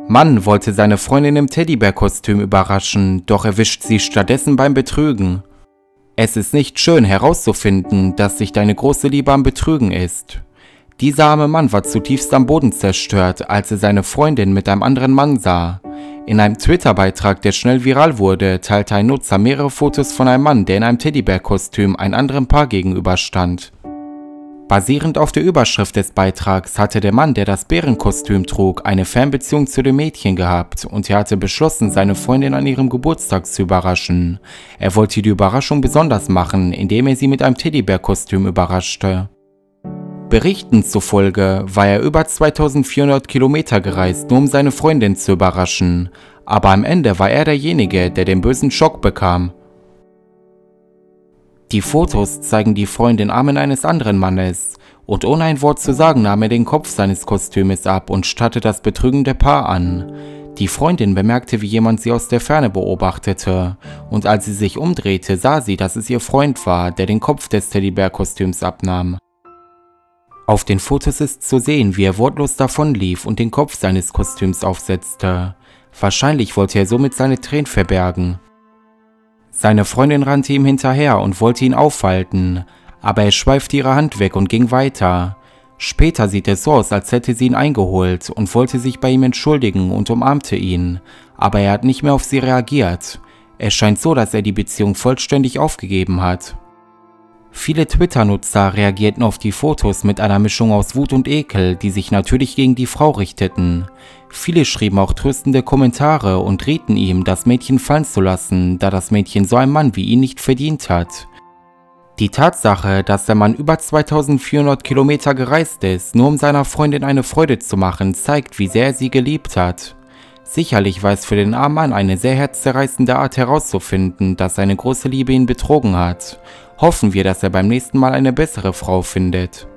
Mann wollte seine Freundin im Teddybär-Kostüm überraschen, doch erwischt sie stattdessen beim Betrügen. Es ist nicht schön herauszufinden, dass sich deine große Liebe am Betrügen ist. Dieser arme Mann war zutiefst am Boden zerstört, als er seine Freundin mit einem anderen Mann sah. In einem Twitter-Beitrag, der schnell viral wurde, teilte ein Nutzer mehrere Fotos von einem Mann, der in einem Teddybär-Kostüm einem anderen Paar gegenüberstand. Basierend auf der Überschrift des Beitrags hatte der Mann, der das Bärenkostüm trug, eine Fernbeziehung zu dem Mädchen gehabt und er hatte beschlossen, seine Freundin an ihrem Geburtstag zu überraschen. Er wollte die Überraschung besonders machen, indem er sie mit einem Teddybär-Kostüm überraschte. Berichten zufolge war er über 2400 Kilometer gereist, nur um seine Freundin zu überraschen, aber am Ende war er derjenige, der den bösen Schock bekam. Die Fotos zeigen die Freundin Armen eines anderen Mannes und ohne ein Wort zu sagen nahm er den Kopf seines Kostümes ab und starrte das betrügende Paar an. Die Freundin bemerkte, wie jemand sie aus der Ferne beobachtete und als sie sich umdrehte, sah sie, dass es ihr Freund war, der den Kopf des Teddybär-Kostüms abnahm. Auf den Fotos ist zu sehen, wie er wortlos davonlief und den Kopf seines Kostüms aufsetzte. Wahrscheinlich wollte er somit seine Tränen verbergen. Seine Freundin rannte ihm hinterher und wollte ihn aufhalten, aber er schweifte ihre Hand weg und ging weiter. Später sieht es so aus, als hätte sie ihn eingeholt und wollte sich bei ihm entschuldigen und umarmte ihn, aber er hat nicht mehr auf sie reagiert. Es scheint so, dass er die Beziehung vollständig aufgegeben hat. Viele Twitter-Nutzer reagierten auf die Fotos mit einer Mischung aus Wut und Ekel, die sich natürlich gegen die Frau richteten. Viele schrieben auch tröstende Kommentare und rieten ihm, das Mädchen fallen zu lassen, da das Mädchen so einen Mann wie ihn nicht verdient hat. Die Tatsache, dass der Mann über 2400 Kilometer gereist ist, nur um seiner Freundin eine Freude zu machen, zeigt, wie sehr er sie geliebt hat. Sicherlich war es für den armen Mann eine sehr herzzerreißende Art herauszufinden, dass seine große Liebe ihn betrogen hat. Hoffen wir, dass er beim nächsten Mal eine bessere Frau findet.